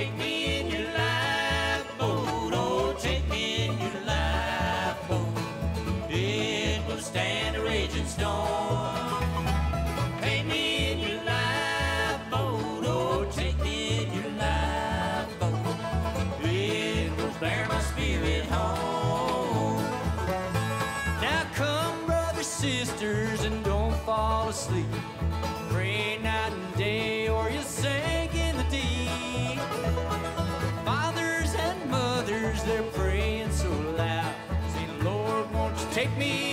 take me in your lifeboat. Oh, take me in your lifeboat. It will stand a raging storm. Take me in your lifeboat. Oh, take me in your lifeboat. It will bear my spirit home. Now come, brothers, sisters, and don't fall asleep. Pray night and day or you'll sink in the deep. Fathers and mothers, they're praying so loud. Say, Lord, won't you take me